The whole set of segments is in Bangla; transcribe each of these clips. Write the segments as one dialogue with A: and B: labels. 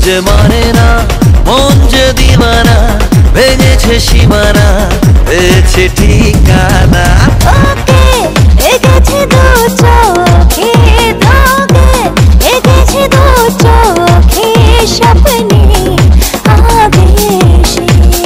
A: যে মানে না মন যে দিওয়ানা ভেঙেছে সীমানা পেয়েছে ঠিকানা
B: ওকে এগেছে দু চোখে তোকে এগেছে দু চোখে স্বপ্নে আবেশে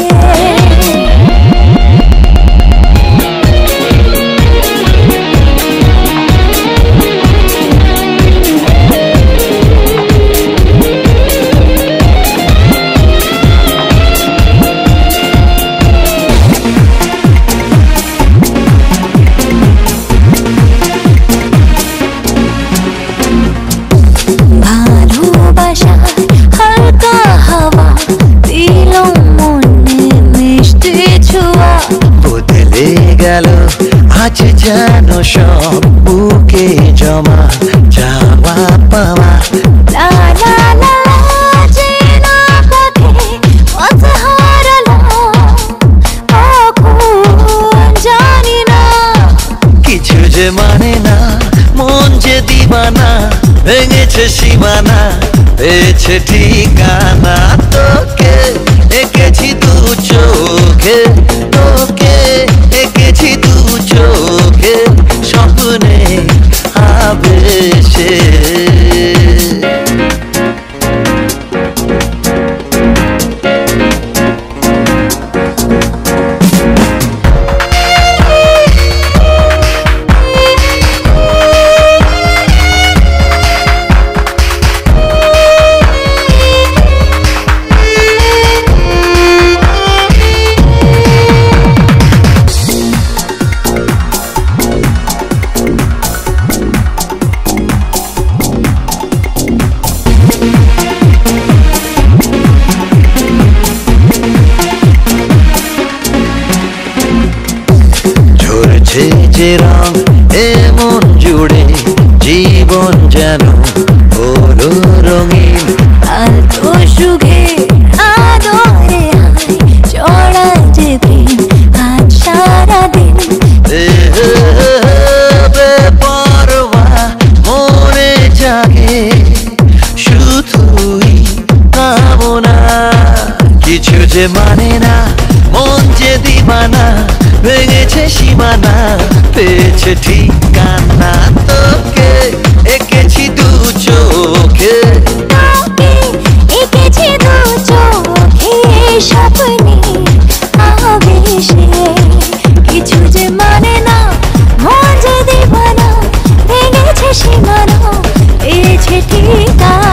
A: আজ যেন সব বুকে জমা যাওয়া পাওয়া
B: লা লা লা চেনা পথে পথ হারালাম কখন জানি না
A: কিছু যে মানে না মন যে দিওয়ানা ভেঙেছে সীমানা পেয়েছে ঠিকানা তোকে এঁকেছি দু চোখে তোকে এঁকেছি দু চোখে স্বপ্নে আবেশে যে রং এমন জুড়ে জীবন যেন হলো রঙিন
B: আলতো সুখে আদরে চড়া যে প্রেম আজ সারাদিন
A: বেপরোয়া মনে জাগে শুধুই কামনা কিছু যে মানে না মন যে দিওয়ানা ভেঙেছে সীমানা পেয়েছে ঠিকানা তোকে এঁকেছি দু চোখে
B: তোকে এঁকেছি দু চোখে স্বপ্নে আবেশে কিছু যে মানে না মন যে দিওয়ানা ভেঙেছে সীমানা পেয়েছে ঠিকানা